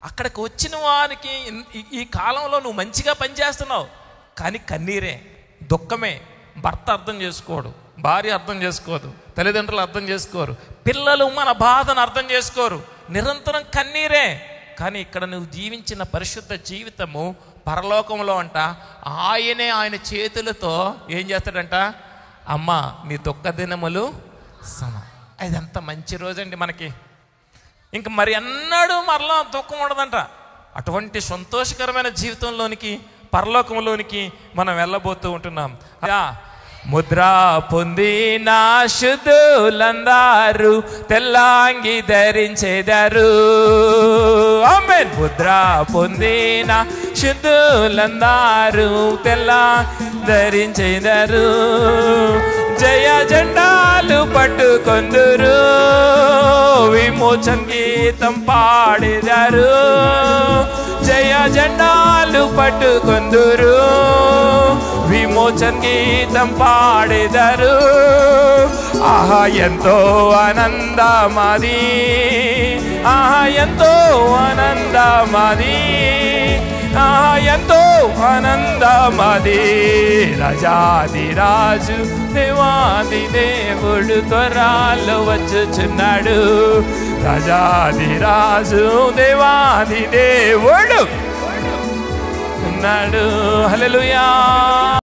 అక్కడికి వచ్చిన వారికి ఈ కాలంలో నువ్వు మంచిగా పనిచేస్తున్నావు, కానీ కన్నీరే, దుఃఖమే. భర్త అర్థం చేసుకోడు, భార్య అర్థం చేసుకోదు, తల్లిదండ్రులు అర్థం చేసుకోరు, పిల్లలు మన బాధను అర్థం చేసుకోరు, నిరంతరం కన్నీరే. కానీ ఇక్కడ నువ్వు జీవించిన పరిశుద్ధ జీవితము పరలోకంలో అంట ఆయన చేతులతో ఏం చేస్తాడంట, అమ్మ నీ దుఃఖ దినములు ఇదంత మంచి రోజండి మనకి. ఇంక మరి అన్నాడు మరలా దుఃఖం ఉండదంట. అటువంటి సంతోషకరమైన జీవితంలోనికి, పరలోకంలోనికి మనం వెళ్ళబోతూ ఉంటున్నాం. ముద్ర పొందిన శుద్ధులందరూ తెల్లంగి ధరించెదరు. ఆమేన్. ముద్ర పొందిన శుద్ధులందరూ తెల్లంగి ధరించెదరు. జయ జెండాలు పట్టుకొందురు, విమోచన గీతం పాడెదరు. జయ జెండాలు పట్టుకొందురు, విమోచన గీతం పాడెదరు. ఆహా ఎంతో ఆనందమది, ఆహా ఎంతో ఆనందమది, ఆహా ఎంతో ఆనందమది. రాజాదిరాజు దేవాది దేవుడు త్వరలో వచ్చుచున్నాడు. రాజాదిరాజు దేవాది దేవుడు ఉన్నాడు. హల్లెలూయా.